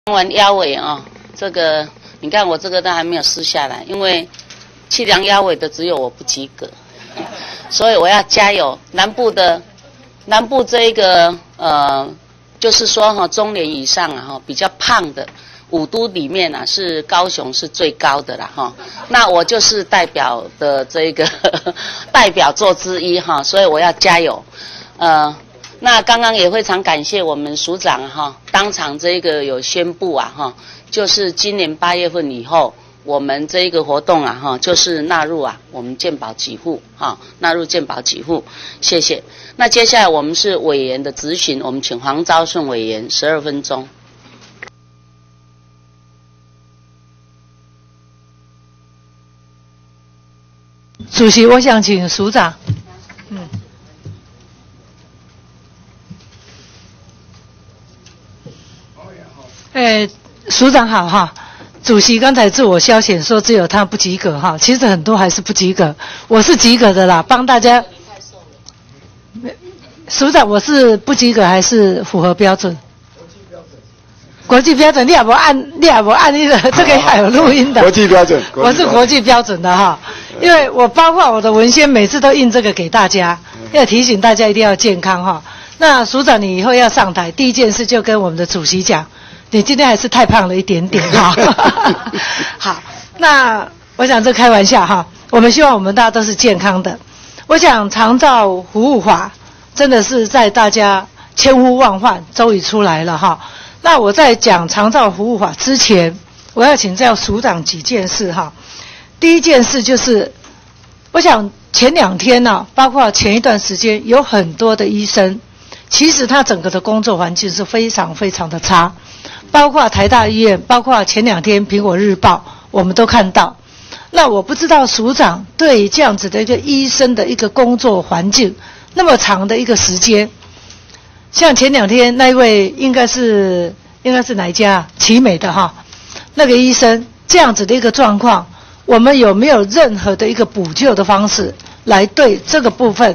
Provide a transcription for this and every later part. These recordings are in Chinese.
量完腰围啊，这个你看我这个都还没有撕下来，因为去量腰围的只有我不及格，所以我要加油。南部这一个就是说哈，中年以上啊哈，比较胖的5都里面啊，是高雄是最高的啦哈。那我就是代表的这个代表作之一哈，所以我要加油。那刚刚也非常感谢我们署长哈，当场这个有宣布啊哈，就是今年8月份以后，我们这一个活动啊哈，就是纳入啊我们健保给付哈，纳入健保给付，谢谢。那接下来我们是委员的质询，我们请黄昭顺委员12分钟。 主席，我想请署长。署长好哈。主席刚才自我消遣说只有他不及格哈，其实很多还是不及格，我是及格的啦，帮大家。署长，我是不及格还是符合标准？国际标准，你也不按那个这个还有录音的。 国际标准， 我是国际标准的哈，因为我包括我的文宣每次都印这个给大家，要提醒大家一定要健康哈。那署长，你以后要上台，第一件事就跟我们的主席讲，你今天还是太胖了一点点哈。好，那我想这开玩笑哈，我们希望我们大家都是健康的。我想长照服务法真的是在大家千呼万唤，终于出来了哈。那我在讲长照服务法之前，我要请教署长几件事哈。第一件事就是，我想前2天呢，包括前一段时间，有很多的医生，其实他整个的工作环境是非常非常的差，包括台大医院，包括前2天苹果日报，我们都看到。那我不知道署长对这样子的一个医生的一个工作环境，那么长的一个时间。像前2天那一位应该是哪一家奇美的哈，那个医生这样子的一个状况，我们有没有任何的一个补救的方式来对这个部分？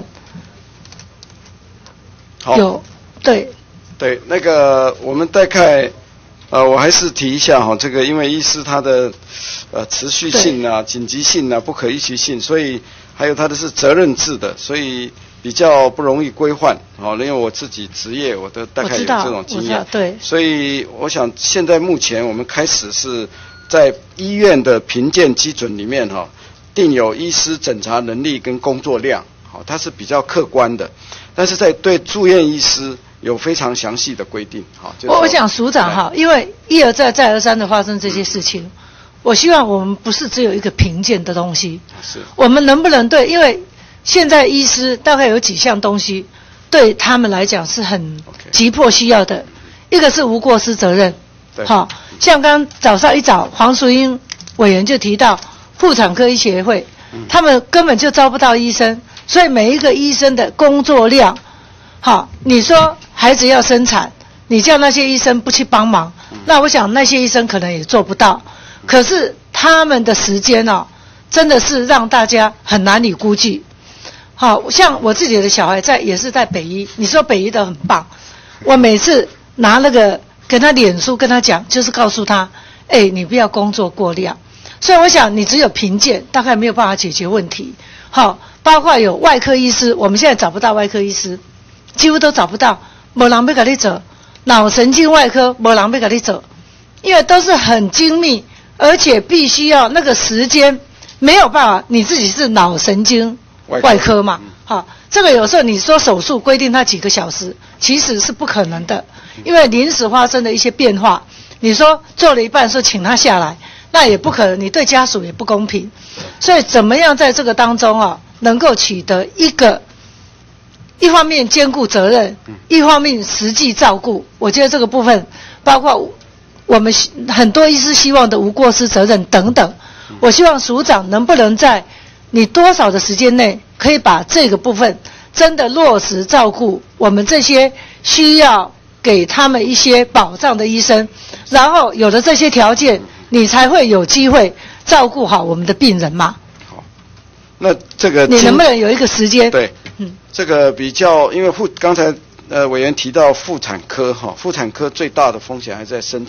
好， 有对那个我们大概我还是提一下哈，这个因为医师他的持续性啊、紧急性啊、不可预期性，所以还有他的是责任制的，所以比较不容易规范，因为我自己职业，我都大概有这种经验， 对， 所以我想现在目前我们开始是在医院的评鉴基准里面定有医师诊查能力跟工作量，它是比较客观的，但是在对住院医师有非常详细的规定， 我想署长因为一而再再而三的发生这些事情，我希望我们不是只有一个评鉴的东西， 是我们能不能对，因为现在医师大概有几项东西对他们来讲是很急迫需要的，一个是无过失责任，好，像刚早上一早黄淑英委员就提到妇产科医协会，他们根本就招不到医生，所以每一个医生的工作量，好，你说孩子要生产，你叫那些医生不去帮忙，那我想那些医生可能也做不到，可是他们的时间真的是让大家很难以估计。好像我自己的小孩也是在北医，你说北医的很棒，我每次拿那个跟他脸书跟他讲，就是告诉他，你不要工作过量。所以我想你只有评鉴大概没有办法解决问题。好，包括有外科医师，我们现在找不到外科医师，几乎都找不到，没人要给你做脑神经外科，没人要给你做，因为都是很精密，而且必须要那个时间没有办法，你自己是脑神经外科嘛，好，这个有时候你说手术规定它几个小时，其实是不可能的，因为临时发生的一些变化，你说做了一半说请他下来，那也不可能，你对家属也不公平，所以怎么样在这个当中能够取得一方面兼顾责任，一方面实际照顾，我觉得这个部分包括我们很多医师希望的无过失责任等等，我希望署长能不能在你多少的时间内可以把这个部分真的落实照顾我们这些需要给他们一些保障的医生，然后有了这些条件，你才会有机会照顾好我们的病人嘛。 好，那这个你能不能有一个时间？ 对，这个比较，因为刚才委员提到妇产科妇产科最大的风险还在生产，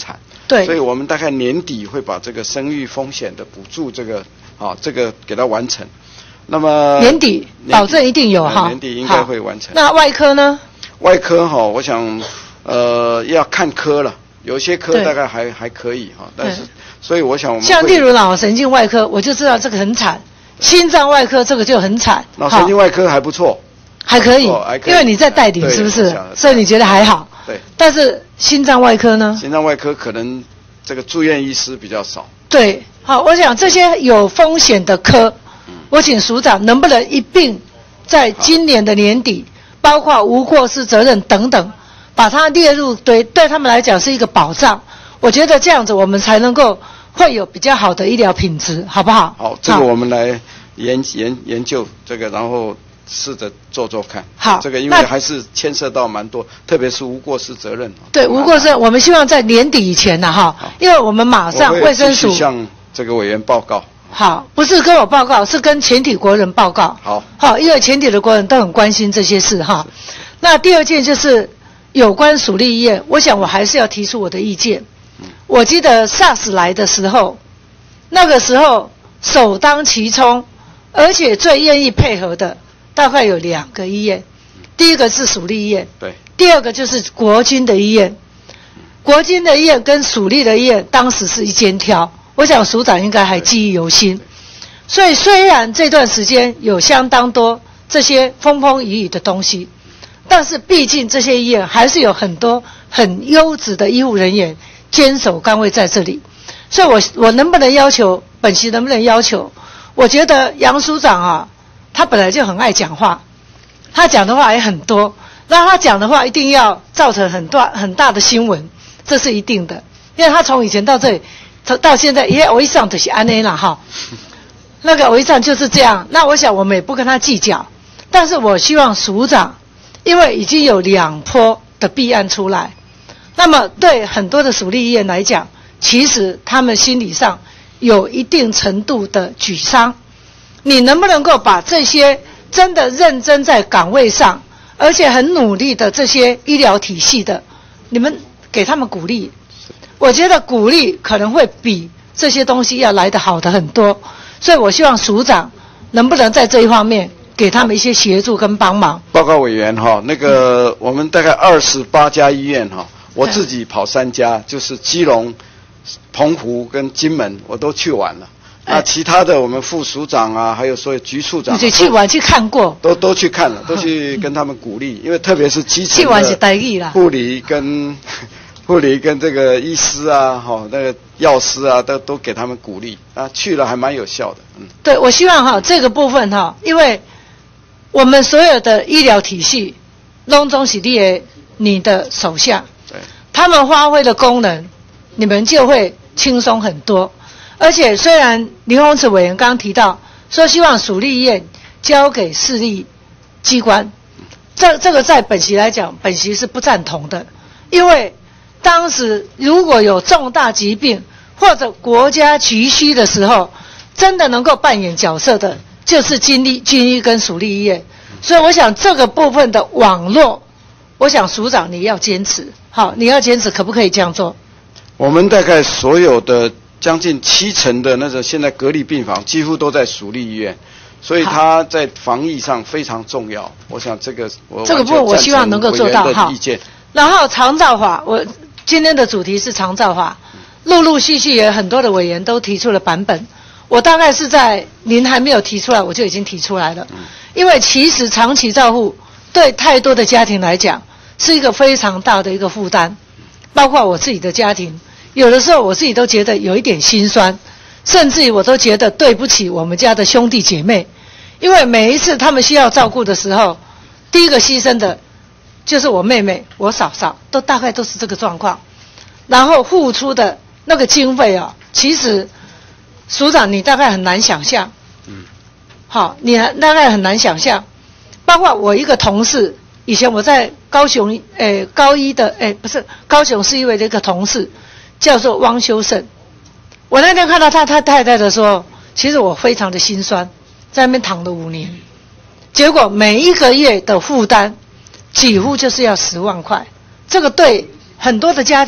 对， 所以我们大概年底会把这个生育风险的补助这个给它完成。那么年底保证一定有哈， 年底应该会完成。 那外科呢？ 外科哈，我想要看科了，有些科大概还可以哈，但是所以我想我们像例如脑神经外科，我就知道这个很惨，心脏外科这个就很惨。 脑神经外科还不错， 还可以，因为你在带领是不是？所以你觉得还好。 对。 但是心脏外科呢？ 心脏外科可能这个住院医师比较少。 对，好，我想这些有风险的科，我请署长能不能一并在今年的年底，包括无过失责任等等，把它列入对他们来讲是一个保障。我觉得这样子我们才能够会有比较好的医疗品质，好不好？ 好，这个我们来研究这个，然后试着做看。 好， 这个因为还是牵涉到蛮多，特别是无过失责任。 对，无过失，我们希望在年底以前呢，哈，因为我们马上卫生署向这个委员报告。 好，不是跟我报告，是跟全体国人报告。好，因为全体的国人都很关心这些事哈。那第二件就是有关属立医院，我想我还是要提出我的意见。我记得 SARS 来的时候，那个时候首当其冲，而且最愿意配合的大概有2个医院，第一个是属立医院， 对， 第二个就是国军的医院。国军的医院跟属立的医院当时是一肩挑，我想署长应该还记忆犹新。所以虽然这段时间有相当多这些风风雨雨的东西，但是毕竟这些医院还是有很多很优质的医护人员坚守岗位在这里。所以我能不能要求，本席能不能要求，我觉得杨署长啊，他本来就很爱讲话，他讲的话也很多，那他讲的话一定要造成很大的新闻，这是一定的，因为他从以前到这里到现在，也我一上就是安内啦哈，那个我一上就是这样。那我想我们也不跟他计较，但是我希望署长，因为已经有2波的弊案出来，那么对很多的属立医院来讲，其实他们心理上有一定程度的沮丧。你能不能够把这些真的认真在岗位上，而且很努力的这些医疗体系的，你们给他们鼓励？我觉得鼓励可能会比这些东西要来得好的很多，所以我希望署长能不能在这一方面给他们一些协助跟帮忙。 报告委员哈，那个我们大概28家医院哈，我自己跑3家，就是基隆、澎湖跟金门，我都去完了。那其他的我们副署长啊，还有所有局处长， 你去完去看过， 都去看了，都去跟他们鼓励，因为特别是基层的护理跟这个医师啊，那个药师啊，都给他们鼓励啊，去了还蛮有效的。 对，我希望这个部分因为我们所有的医疗体系，拢总是你的手下， 对， 他们发挥的功能，你们就会轻松很多。而且虽然林鸿池委员刚刚提到说希望属立医院交给市立机关，这个在本席来讲，本席是不赞同的，因为当时如果有重大疾病或者国家急需的时候，真的能够扮演角色的就是军医跟属立医院。所以我想这个部分的网络，我想署长你要坚持，好，你要坚持，可不可以这样做？ 我们大概所有的将近70%的那个现在隔离病房几乎都在属立医院，所以它在防疫上非常重要。我想这个部分我希望能够做到哈。 意见。 然后长照法，我今天的主题是长照法，陆陆续续也很多的委员都提出了版本，我大概是在您还没有提出来，我就已经提出来了。因为其实长期照护对太多的家庭来讲是一个非常大的一个负担，包括我自己的家庭。有的时候我自己都觉得有一点心酸，甚至于我都觉得对不起我们家的兄弟姐妹，因为每一次他们需要照顾的时候，第一个牺牲的就是我妹妹、我嫂嫂，大概都是这个状况。然后付出的那个经费其实署长你大概很难想象，好，你大概很难想象。包括我一个同事，以前我在高雄高一的不是高雄市议会的一个同事。叫做汪修胜，我那天看到他太太的时候，其实我非常的心酸，在那边躺了5年，结果每一个月的负担几乎就是要10万块，这个对很多的家庭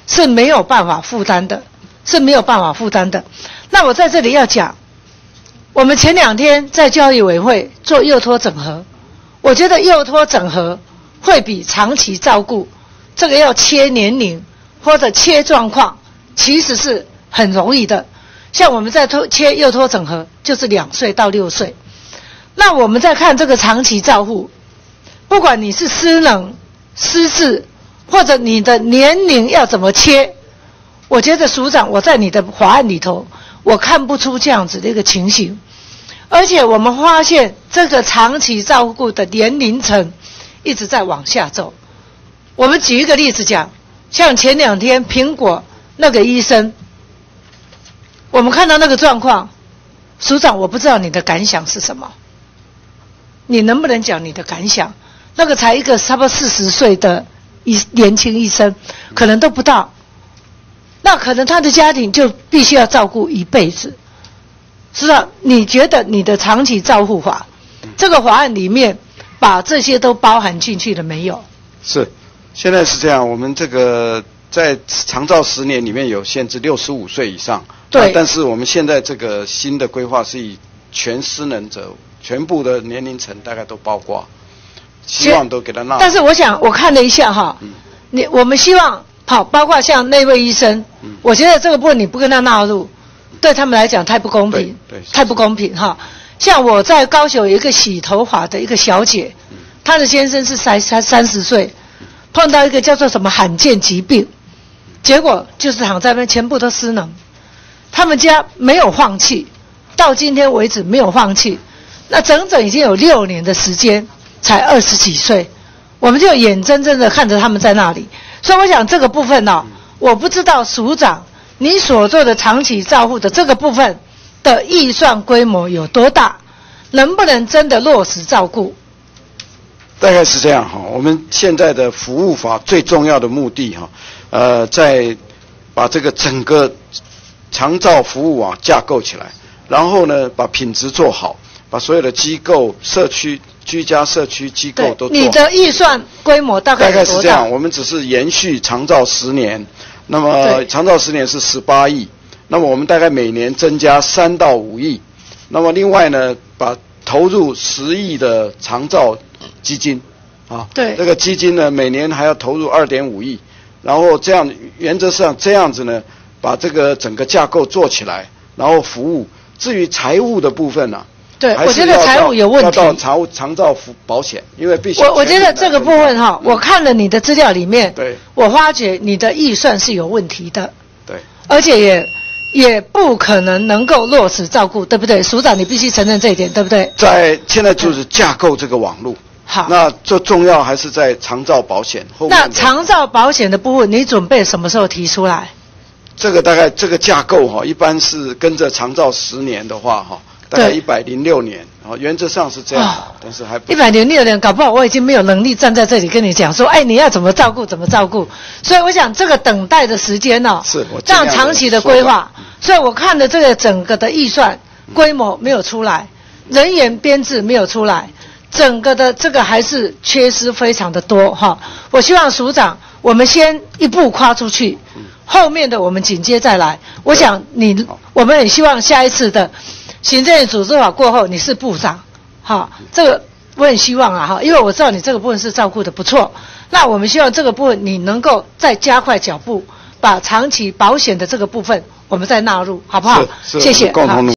是没有办法负担的，是没有办法负担的。那我在这里要讲，我们前2天在教育委员会做幼托整合，我觉得幼托整合会比长期照顾这个要切年龄或者切状况，其实是很容易的。像我们在切幼托整合，就是2岁到6岁。那我们再看这个长期照护，不管你是失能、失智，或者你的年龄要怎么切，我觉得署长，我在你的法案里头，我看不出这样子的一个情形。而且我们发现这个长期照顾的年龄层一直在往下走。我们举一个例子讲，像前2天苹果那个医生，我们看到那个状况，署长，我不知道你的感想是什么，你能不能讲你的感想？那个才一个差不多40岁的年轻医生，可能都不到，那可能他的家庭就必须要照顾一辈子。署长，你觉得你的长期照护法，这个法案里面把这些都包含进去了没有？ 是，现在是这样，我们这个在长照10年里面有限制65岁以上， 对， 但是我们现在这个新的规划是以全失能者全部的年龄层大概都包括，希望都给他纳入。 但是我想我看了一下哈，我们希望包括像那位医生，我觉得这个部分你不跟他纳入，对他们来讲太不公平，太不公平哈。像我在高雄有一个洗头发的一个小姐，她的先生是30岁，碰到一个叫做什么罕见疾病，结果就是躺在那边全部都失能。他们家没有放弃，到今天为止没有放弃。那整整已经有6年的时间，才20几岁，我们就眼睁睁的看着他们在那里。所以我想这个部分呢，我不知道署长你所做的长期照护的这个部分的预算规模有多大，能不能真的落实照顾？ 大概是这样哈。我们现在的服务法最重要的目的哈，在把这个整个长照服务网架构起来，然后呢把品质做好，把所有的机构、社区、居家社区机构都做好。 你的预算规模大概有多大？ 大概是这样，我们只是延续长照10年，那么长照10年是18亿，那么我们大概每年增加3到5亿，那么另外呢，把投入10亿的长照基金， 对， 这个基金呢每年还要投入2.5亿，然后这样原则上这样子呢，把这个整个架构做起来，然后服务。至于财务的部分呢？ 对，我觉得财务有问题。 要到长照保险，因为必须。 我觉得这个部分哈，我看了你的资料里面， 对， 我发觉你的预算是有问题的。 对， 而且也不可能够落实照顾，对不对？署长，你必须承认这一点，对不对？ 现在就是架构这个网络。 好， 那最重要还是在长照保险后面。 那长照保险的部分，你准备什么时候提出来？ 这个大概这个架构一般是跟着长照10年的话大概106年，原则上是这样，但是还不 106年，搞不好我已经没有能力站在这里跟你讲说，你要怎么照顾怎么照顾。所以我想这个等待的时间是这样长期的规划。所以我看的这个整个的预算规模没有出来，人员编制没有出来，整个的这个还是缺失非常的多哈。我希望署长，我们先一步跨出去，后面的我们紧接再来。我想我们很希望下一次的行政院组织法过后，你是部长，这个我很希望因为我知道你这个部分是照顾的不错。那我们希望这个部分你能够再加快脚步，把长期保险的这个部分我们再纳入，好不好？ 是谢谢。 共同努力。